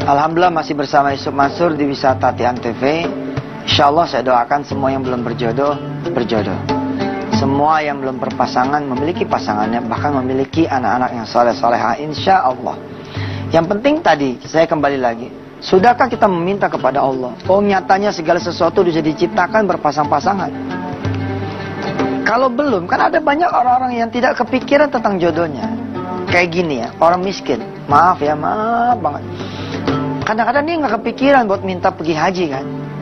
Alhamdulillah masih bersama Yusuf Mansur di Wisata Tian TV. Insyaallah saya doakan semua yang belum berjodoh, berjodoh. Semua yang belum berpasangan memiliki pasangannya, bahkan memiliki anak-anak yang soleh-solehah, insyaallah. Yang penting tadi, saya kembali lagi. Sudahkah kita meminta kepada Allah? Oh, nyatanya segala sesuatu bisa diciptakan berpasang-pasangan. Kalau belum, kan ada banyak orang-orang yang tidak kepikiran tentang jodohnya. Kayak gini ya, orang miskin. Maaf ya, maaf banget. Kadang-kadang dia nggak kepikiran buat minta pergi haji kan.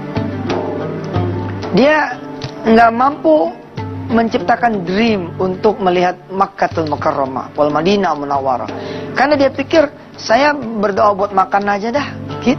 Dia nggak mampu menciptakan dream untuk melihat Makkatul Mukarramah wal Madinah Munawwarah. Karena dia pikir, saya berdoa buat makan aja dah, gitu.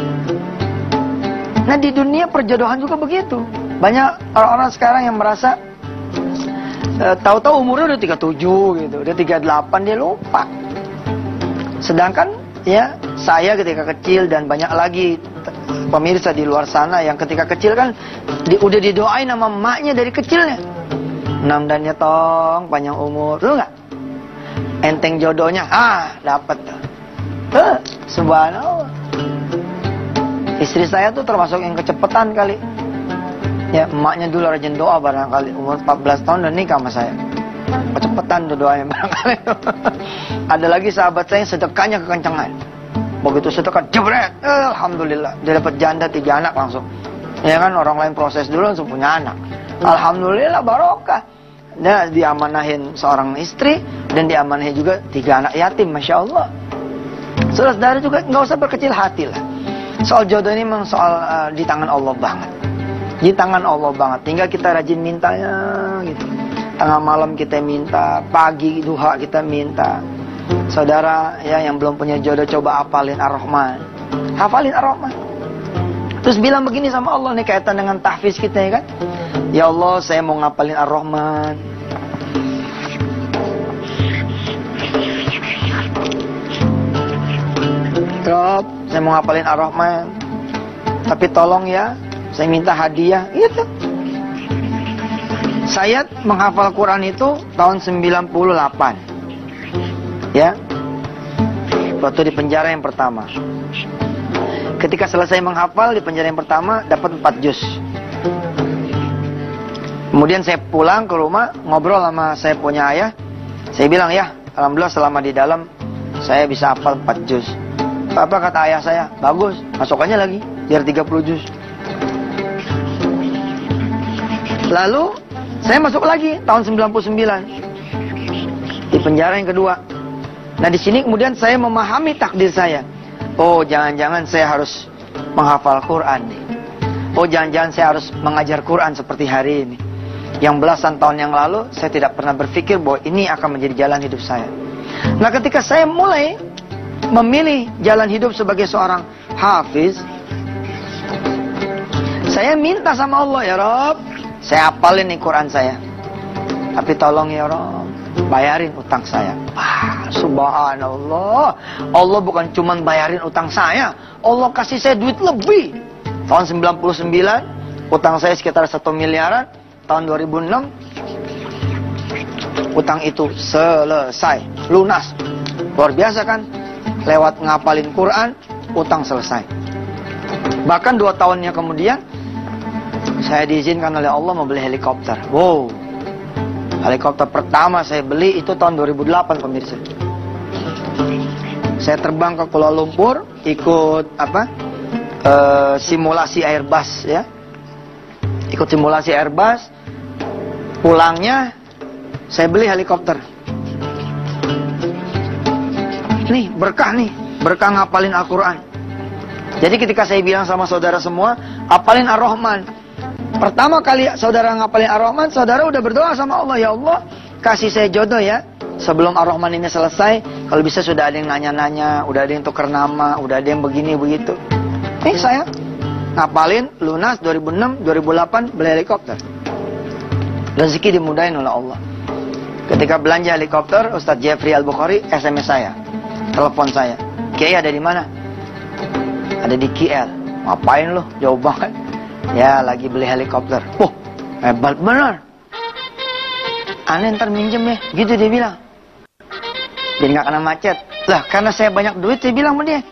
Nah di dunia perjodohan juga begitu. Banyak orang-orang sekarang yang merasa tahu-tahu umurnya udah 37 gitu, udah 38 dia lupa. Sedangkan ya saya ketika kecil dan banyak lagi pemirsa di luar sana yang ketika kecil kan udah didoain sama emaknya dari kecilnya. Mudah-mudahan ya tong panjang umur, lu nggak? Enteng jodohnya, dapat. Subhanallah. Istri saya tuh termasuk yang kecepatan kali. Ya emaknya dulu rajin doa barangkali umur 14 tahun dan nikah sama saya. Kecepatan tuh doanya barangkali. Ada lagi sahabat saya yang sedekahnya kekencangan. Begitu sedekah jebret, alhamdulillah dia dapat janda 3 anak langsung. Ya kan orang lain proses dulu langsung punya anak. Alhamdulillah barokah. Nah, diamanahin seorang istri dan diamanahin juga 3 anak yatim, masya Allah. Saudara juga nggak usah berkecil hati lah. Soal jodoh ini memang soal di tangan Allah banget. Di tangan Allah banget. Tinggal kita rajin mintanya gitu. Tengah malam kita minta, pagi duha kita minta. Saudara ya yang belum punya jodoh coba hafalin Ar-Rahman. Hafalin Ar-Rahman. Terus bilang begini sama Allah nih kaitan dengan tahfiz kita ya kan. Ya Allah saya mau ngapalin Ar-Rahman. Rob, saya mau ngapalin Ar-Rahman. Tapi tolong ya, saya minta hadiah. Gitu. Saya menghafal Quran itu tahun 98. Ya. Waktu di penjara yang pertama. Ketika selesai menghafal di penjara yang pertama dapat 4 juz. Kemudian saya pulang ke rumah ngobrol sama saya punya ayah. Saya bilang ya, alhamdulillah selama di dalam saya bisa hafal 4 juz. Apa kata ayah saya? Bagus, masukannya lagi biar 30 juz. Lalu saya masuk lagi tahun 99 di penjara yang kedua. Nah di sini kemudian saya memahami takdir saya. Oh jangan-jangan saya harus menghafal Quran nih. Oh jangan-jangan saya harus mengajar Quran seperti hari ini. Yang belasan tahun yang lalu saya tidak pernah berpikir bahwa ini akan menjadi jalan hidup saya. Nah ketika saya mulai memilih jalan hidup sebagai seorang hafiz, saya minta sama Allah, ya Rob, saya hafalin nih Quran saya. Tapi tolong ya Rob, bayarin utang saya. Subhanallah. Allah bukan cuma bayarin utang saya, Allah kasih saya duit lebih. Tahun 99 utang saya sekitar 1 miliaran. Tahun 2006 utang itu selesai, lunas. Luar biasa kan? Lewat ngapalin Quran, utang selesai. Bahkan 2 tahunnya kemudian saya diizinkan oleh Allah membeli helikopter. Wow. Helikopter pertama saya beli itu tahun 2008 pemirsa. Saya terbang ke Kuala Lumpur ikut simulasi Airbus ya. Ikut simulasi Airbus. Pulangnya saya beli helikopter. Nih berkah ngapalin Al-Quran. Jadi ketika saya bilang sama saudara semua, hafalin Ar-Rahman. Pertama kali saudara ngapalin Ar-Rahman, saudara udah berdoa sama Allah, ya Allah kasih saya jodoh ya. Sebelum Ar-Rahman ini selesai, kalau bisa sudah ada yang nanya-nanya, udah ada yang tukar nama, udah ada yang begini begitu. Saya ngapalin lunas 2006, 2008 beli helikopter. Rezeki dimudahin oleh Allah. Ketika belanja helikopter, Ustadz Jeffrey Al-Bukhari SMS saya, telepon saya. Kiai ada di mana? Ada di KL. Ngapain lo? Jauh banget. Ya lagi beli helikopter. Hebat bener. Aneh ntar minjem ya. Gitu dia bilang. Biar nggak kena macet. Lah karena saya banyak duit, saya bilang sama dia,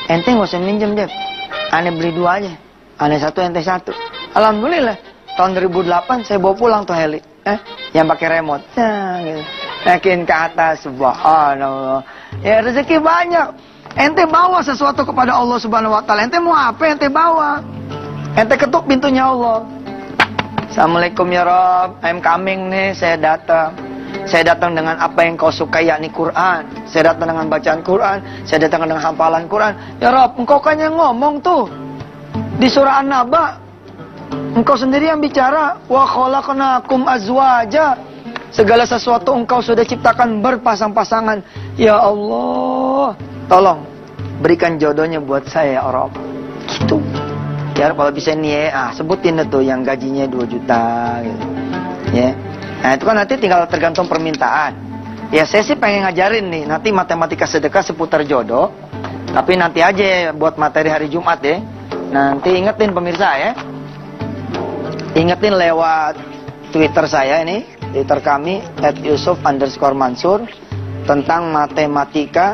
ente nggak usah minjem Jeb, ane beli 2 aja, ane 1 ente 1. Alhamdulillah tahun 2008 saya bawa pulang tuh heli, yang pakai remote, gitu. Naikin ke atas, subhanallah. Ya rezeki banyak. Ente bawa sesuatu kepada Allah Subhanahu Wa Taala. Ente mau apa? Ente bawa. Ente ketuk pintunya Allah. Assalamualaikum ya Rob, I'm coming nih, saya datang. Saya datang dengan apa yang kau suka, yakni Quran. Saya datang dengan bacaan Quran. Saya datang dengan hafalan Quran. Ya Rob, engkau kan yang ngomong tuh di surah An-Naba. Engkau sendiri yang bicara. Wa khalaqnakum azwaja. Segala sesuatu engkau sudah ciptakan berpasang-pasangan. Ya Allah, tolong berikan jodohnya buat saya ya Rob. Gitu. Ya kalau bisa nih sebutin tuh yang gajinya 2 juta gitu. Ya. Nah itu kan nanti tinggal tergantung permintaan. Ya saya sih pengen ngajarin nih nanti matematika sedekah seputar jodoh. Tapi nanti aja buat materi hari Jumat ya. Nanti ingetin pemirsa ya. Ingetin lewat Twitter saya ini, Twitter kami @yusuf_mansur tentang matematika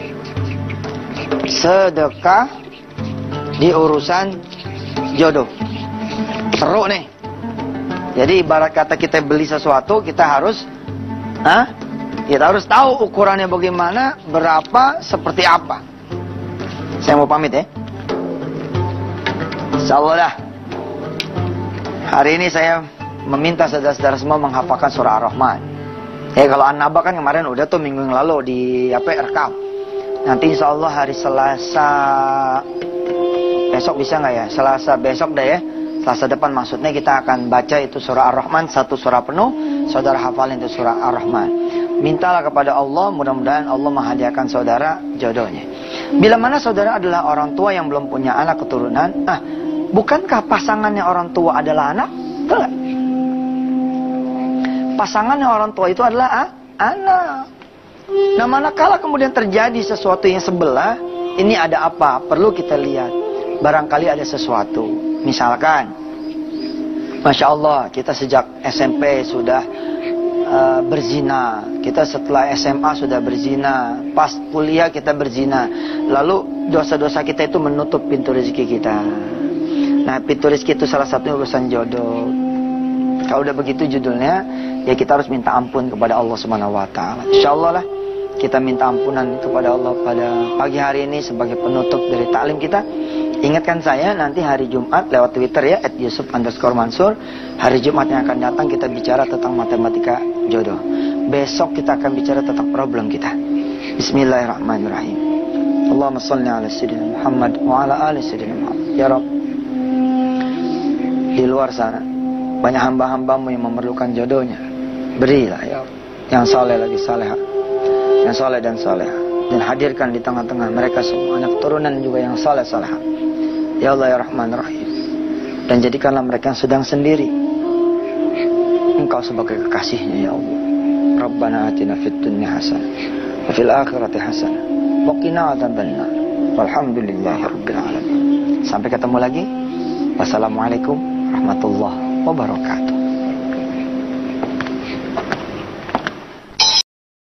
sedekah di urusan jodoh. Seru nih. Jadi ibarat kata kita beli sesuatu, kita harus tahu ukurannya bagaimana, berapa, seperti apa. Saya mau pamit ya. Insyaallah lah. Hari ini saya meminta saudara-saudara semua menghafalkan surah Ar-Rahman. Kalau An-Naba kan kemarin udah tuh minggu yang lalu di rekam. Nanti insyaallah hari Selasa besok bisa nggak ya? Selasa besok deh ya. Selasa depan maksudnya kita akan baca itu surah Ar-Rahman, 1 surah penuh. Saudara hafalin itu surah Ar-Rahman. Mintalah kepada Allah, mudah-mudahan Allah menghadiahkan saudara jodohnya. Bila mana saudara adalah orang tua yang belum punya anak keturunan, bukankah pasangannya orang tua adalah anak? Betul. Pasangannya orang tua itu adalah anak. Nah, manakala kemudian terjadi sesuatu yang sebelah, ini ada apa? Perlu kita lihat. Barangkali ada sesuatu. Misalkan, Masya Allah, kita sejak SMP sudah berzina. Kita setelah SMA sudah berzina. Pas kuliah kita berzina. Lalu dosa-dosa kita itu menutup pintu rezeki kita. Nah, pintu rezeki itu salah satunya urusan jodoh. Kalau udah begitu judulnya, ya kita harus minta ampun kepada Allah Subhanahu Wa Taala. Insyaallah lah kita minta ampunan kepada Allah pada pagi hari ini sebagai penutup dari taklim kita. Ingatkan saya nanti hari Jumat lewat Twitter ya @yusuf_mansur. Hari Jumat yang akan datang kita bicara tentang matematika jodoh. Besok kita akan bicara tentang problem kita. Bismillahirrahmanirrahim. Allahumma shalli ala sayyidina Muhammad wa ala ali sayyidina Muhammad. Ya Rabb, di luar sana banyak hamba-hambamu yang memerlukan jodohnya. Berilah ya Allah, yang saleh lagi salehah, yang saleh dan salehah, dan hadirkan di tengah-tengah mereka semua anak turunan juga yang saleh salehah. Ya Allah ya Rahman Rahim. Dan jadikanlah mereka yang sedang sendiri Engkau sebagai kekasihnya ya Allah. Rabbana atina fid dunya hasanah wa fil akhirati hasanah wa qina adzabannar. Walhamdulillahirabbil alamin. Sampai ketemu lagi. Wassalamualaikum warahmatullahi wabarakatuh.